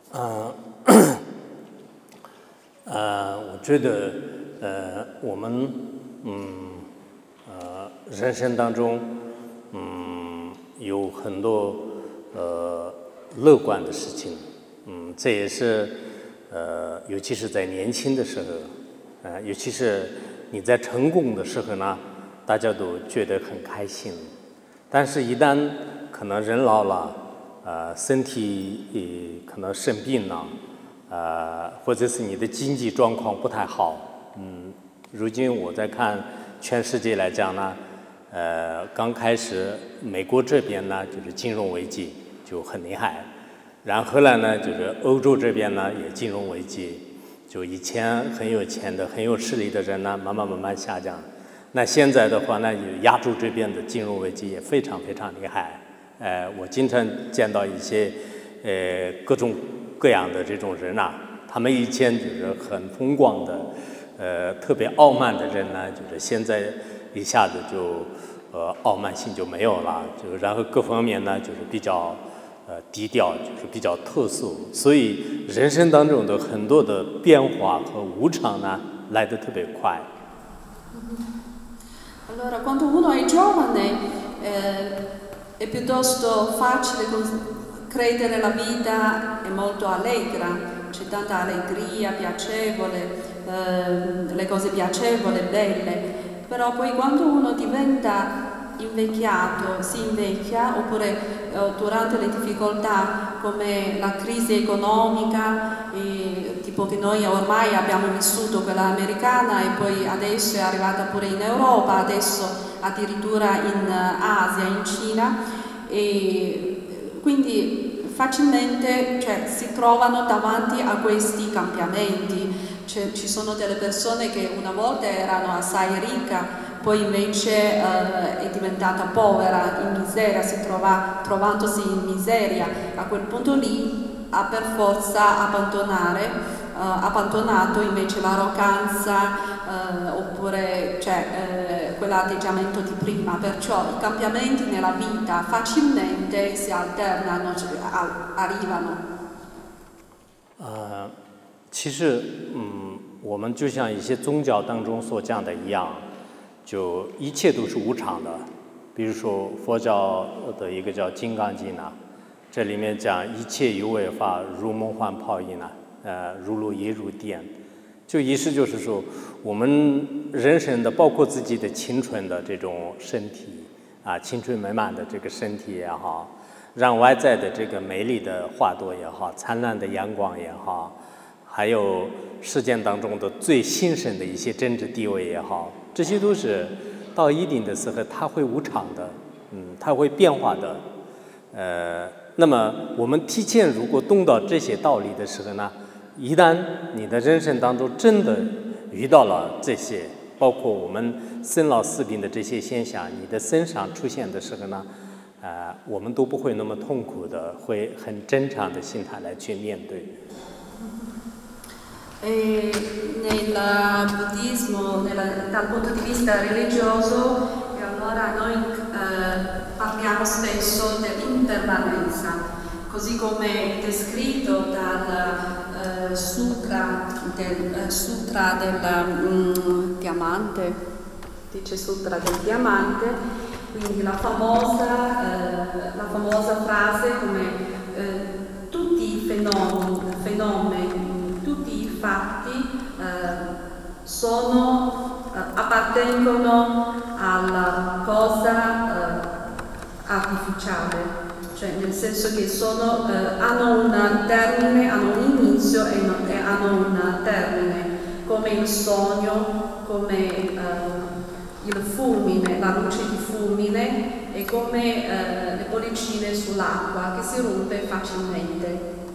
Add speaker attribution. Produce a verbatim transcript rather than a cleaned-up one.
Speaker 1: 呃，呃，我觉得，呃，我们，嗯，呃，人生当中，嗯，有很多呃乐观的事情，嗯，这也是，呃，尤其是在年轻的时候，呃，尤其是你在成功的时候呢，大家都觉得很开心，但是，一旦可能人老了，呃，身体可能生病了，呃，或者是你的经济状况不太好，嗯，如今我在看全世界来讲呢，呃，刚开始美国这边呢就是金融危机就很厉害，然后来呢就是欧洲这边呢也金融危机，就以前很有钱的、很有势力的人呢慢慢慢慢下降。那现在的话呢，亚洲这边的金融危机也非常非常厉害。呃，我经常见到一些呃各种各样的这种人啊，他们以前就是很风光的，呃特别傲慢的人呢，就是现在一下子就呃傲慢性就没有了，就然后各方面呢就是比较呃低调，就是比较特殊，所以人生当中的很多的变化和无常呢来得特别快。
Speaker 2: Allora, quando uno è giovane eh, è piuttosto facile credere la vita è molto allegra, c'è tanta allegria, piacevole, eh, le cose piacevoli, belle, però poi quando uno diventa invecchiato, si invecchia, oppure eh, durante le difficoltà come la crisi economica, e, tipo che noi ormai abbiamo vissuto quella americana e poi adesso è arrivata pure in Europa, adesso addirittura in Asia, in Cina, e quindi facilmente cioè, si trovano davanti a questi cambiamenti. Cioè, ci sono delle persone che una volta erano assai ricche, poi invece eh, è diventata povera, in miseria, si trova trovandosi in miseria. A quel punto lì ha per forza abbandonare, eh, abbandonato invece l'arroganza eh, oppure cioè, eh, quell'atteggiamento di prima. Perciò i cambiamenti nella vita facilmente si alternano, cioè, arrivano.
Speaker 1: Uh, 其实，嗯，我们就像一些宗教当中所讲的一样。就一切都是无常的，比如说佛教的一个叫《金刚经》呢，这里面讲一切有为法，如梦幻泡影呢，呃，如露亦如电，就意思就是说，我们人生的，包括自己的青春的这种身体啊，青春美满的这个身体也好，让外在的这个美丽的花朵也好，灿烂的阳光也好，还有世间当中的最兴盛的一些政治地位也好。这些都是到一定的时候，它会无常的，嗯，它会变化的，呃，那么我们提前如果懂到这些道理的时候呢，一旦你的人生当中真的遇到了这些，包括我们生老死病的这些现象，你的身上出现的时候呢，呃，我们都不会那么痛苦的，会很正常的心态来去面对。
Speaker 2: E nel buddismo, nella, dal punto di vista religioso, e allora noi eh, parliamo spesso dell'impermanenza, così come descritto dal eh, sutra del, eh, sutra del mm, diamante, dice sutra del diamante, quindi la famosa, eh, la famosa frase come eh, tutti i fenomeni, fenomeni tutti i fatti eh, sono, eh, appartengono alla cosa eh, artificiale, cioè nel senso che sono, eh, hanno un termine, hanno un inizio e, no, e hanno un termine, come il sogno, come eh, il fulmine, la luce di fulmine e come eh, le bollicine sull'acqua che si rompe facilmente.